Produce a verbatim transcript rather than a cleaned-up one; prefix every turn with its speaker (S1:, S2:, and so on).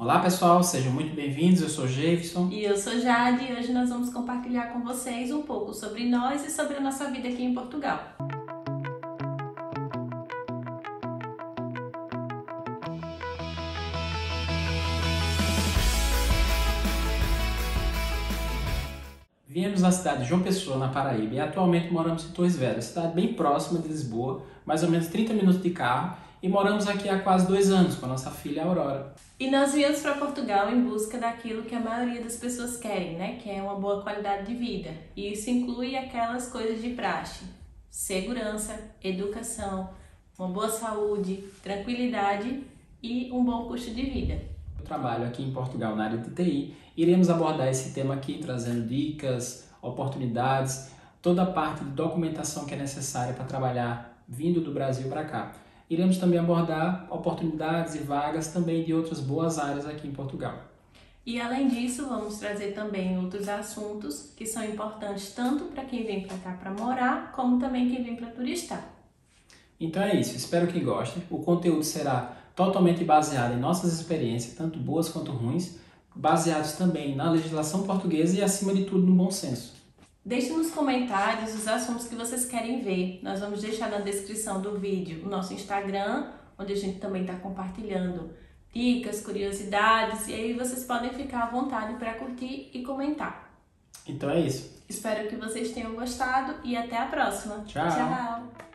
S1: Olá pessoal, sejam muito bem-vindos, eu sou Jefferson.
S2: E eu sou Jade e hoje nós vamos compartilhar com vocês um pouco sobre nós e sobre a nossa vida aqui em Portugal.
S1: Viemos da cidade de João Pessoa, na Paraíba, e atualmente moramos em Torres Vedras, cidade bem próxima de Lisboa, mais ou menos trinta minutos de carro, e moramos aqui há quase dois anos com a nossa filha Aurora.
S2: E nós viemos para Portugal em busca daquilo que a maioria das pessoas querem, né? Que é uma boa qualidade de vida. E isso inclui aquelas coisas de praxe: segurança, educação, uma boa saúde, tranquilidade e um bom custo de vida.
S1: Eu trabalho aqui em Portugal na área de T I, iremos abordar esse tema aqui, trazendo dicas, oportunidades, toda a parte de documentação que é necessária para trabalhar vindo do Brasil para cá. Iremos também abordar oportunidades e vagas também de outras boas áreas aqui em Portugal.
S2: E além disso, vamos trazer também outros assuntos que são importantes tanto para quem vem para cá para morar, como também quem vem para turistar.
S1: Então é isso, espero que gostem. O conteúdo será totalmente baseado em nossas experiências, tanto boas quanto ruins, baseados também na legislação portuguesa e, acima de tudo, no bom senso.
S2: Deixe nos comentários os assuntos que vocês querem ver. Nós vamos deixar na descrição do vídeo o nosso Instagram, onde a gente também está compartilhando dicas, curiosidades, e aí vocês podem ficar à vontade para curtir e comentar.
S1: Então é isso.
S2: Espero que vocês tenham gostado e até a próxima.
S1: Tchau!
S2: Tchau.